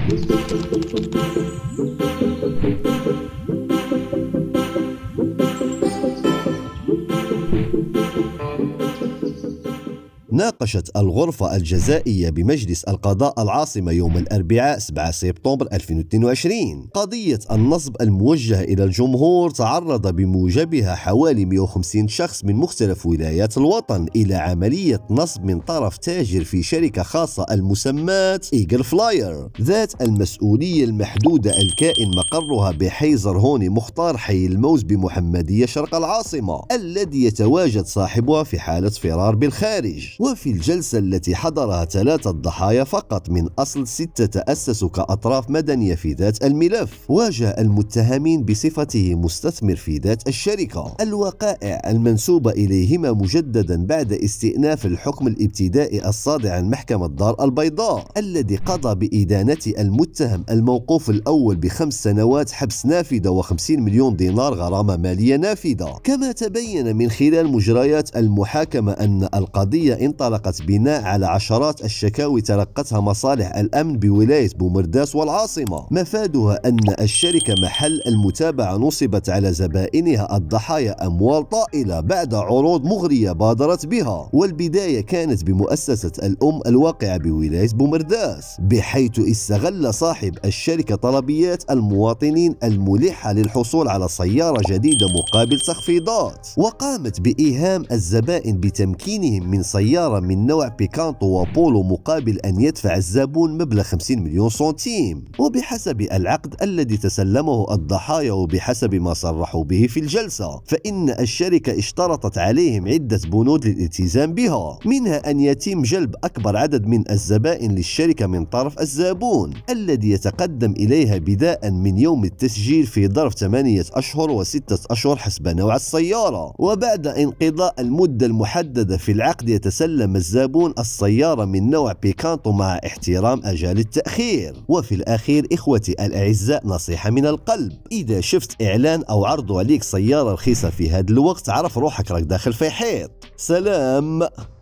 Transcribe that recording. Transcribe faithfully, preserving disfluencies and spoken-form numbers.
ناقشت الغرفة الجزائية بمجلس القضاء العاصمة يوم الأربعاء سبعة سبتمبر ألفين واثنين وعشرين قضية النصب الموجهة إلى الجمهور تعرض بموجبها حوالي مئة وخمسين شخص من مختلف ولايات الوطن إلى عملية نصب من طرف تاجر في شركة خاصة المسماة إيجل فلاير ذات المسؤولية المحدودة الكائن مقرها بحي زرهوني مختار حي الموز بمحمدية شرق العاصمة، الذي يتواجد صاحبها في حالة فرار بالخارج. وفي الجلسة التي حضرها ثلاثة ضحايا فقط من أصل ستة تأسسوا كأطراف مدنية في ذات الملف، واجه المتهمين بصفته مستثمر في ذات الشركة الوقائع المنسوبة إليهما مجددا بعد استئناف الحكم الابتدائي الصادر عن محكمة دار البيضاء، الذي قضى بإدانة المتهم الموقوف الأول بخمس سنوات حبس نافذة وخمسين مليون دينار غرامة مالية نافذة. كما تبين من خلال مجريات المحاكمة أن القضية انطلقت بناء على عشرات الشكاوي تلقتها مصالح الأمن بولاية بومرداس والعاصمة، مفادها أن الشركة محل المتابعة نصبت على زبائنها الضحايا أموال طائلة بعد عروض مغرية بادرت بها، والبداية كانت بمؤسسة الأم الواقعة بولاية بومرداس، بحيث استغل صاحب الشركة طلبيات المواطنين الملحة للحصول على سيارة جديدة مقابل تخفيضات، وقامت بإيهام الزبائن بتمكينهم من سيارة من نوع بيكانتو وبولو مقابل أن يدفع الزبون مبلغ خمسين مليون سنتيم. وبحسب العقد الذي تسلمه الضحايا وبحسب ما صرحوا به في الجلسة، فإن الشركة اشترطت عليهم عدة بنود للالتزام بها، منها أن يتم جلب أكبر عدد من الزبائن للشركة من طرف الزبون الذي يتقدم إليها بداء من يوم التسجيل في ظرف ثمانية أشهر وستة أشهر حسب نوع السيارة، وبعد انقضاء المدة المحددة في العقد يتسلم الزبون السيارة من نوع بيكانتو مع احترام أجال التأخير. وفي الأخير إخوتي الأعزاء نصيحة من القلب، إذا شفت إعلان أو عرض عليك سيارة رخيصة في هذا الوقت عرف روحك راك داخل في حيط. سلام.